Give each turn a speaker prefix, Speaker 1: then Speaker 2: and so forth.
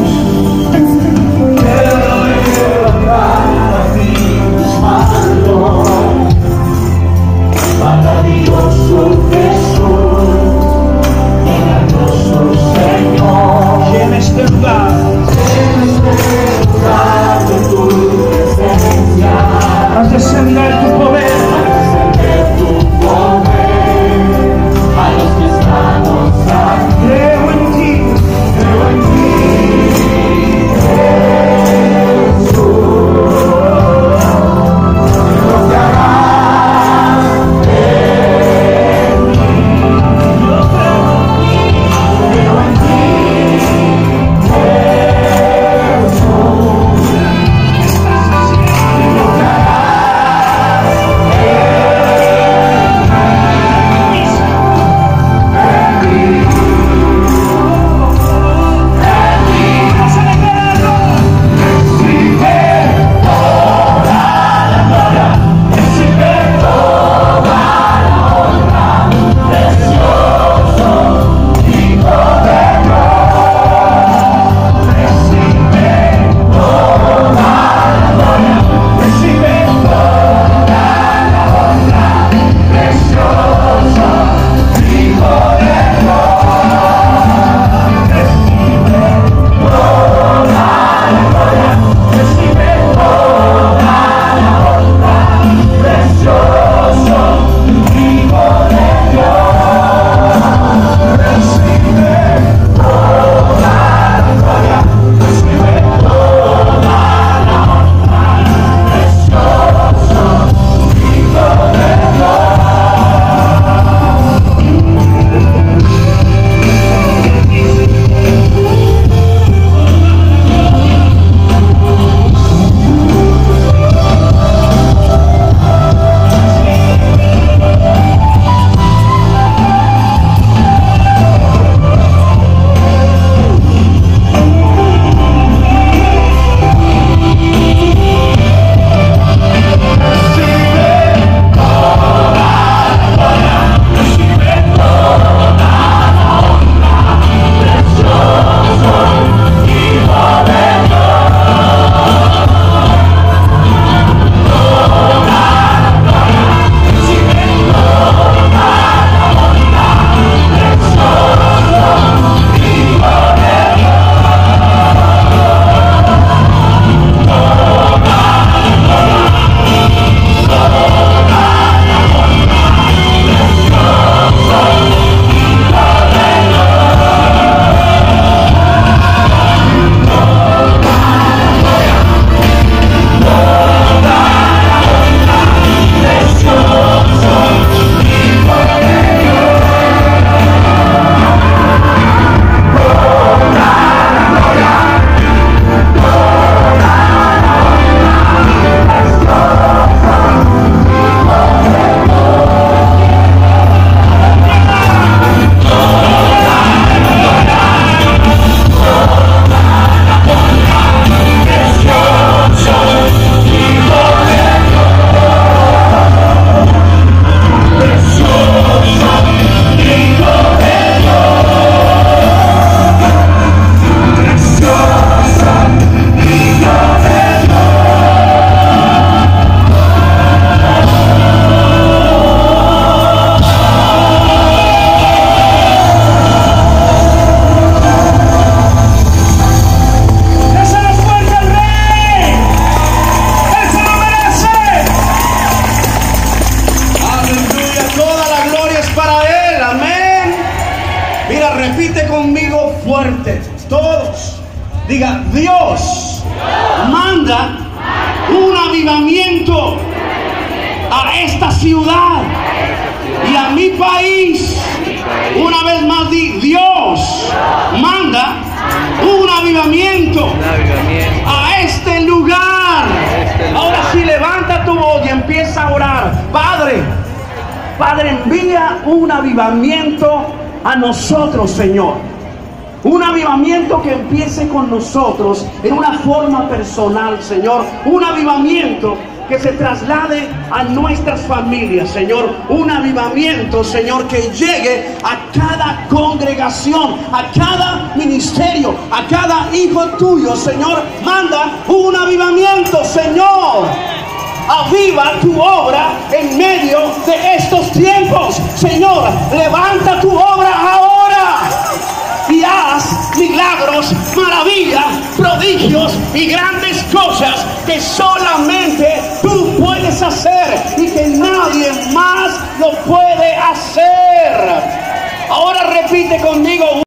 Speaker 1: fuerte. Todos. Diga, Dios manda un avivamiento a esta ciudad y a mi país. Una vez más di, Dios manda un avivamiento a este lugar. Ahora sí, levanta tu voz y empieza a orar. Padre, envía un avivamiento a nosotros, Señor. Un avivamiento que empiece con nosotros en una forma personal, Señor. Un avivamiento que se traslade a nuestras familias, Señor. Un avivamiento, Señor, que llegue a cada congregación, a cada ministerio. medio, a cada hijo tuyo, Señor. Manda un avivamiento, Señor. Aviva tu obra en medio de estos tiempos, Señor. Levanta tu obra ahora y haz milagros, maravillas, prodigios y grandes cosas que solamente tú puedes hacer y que nadie más lo puede hacer. Ahora repite conmigo.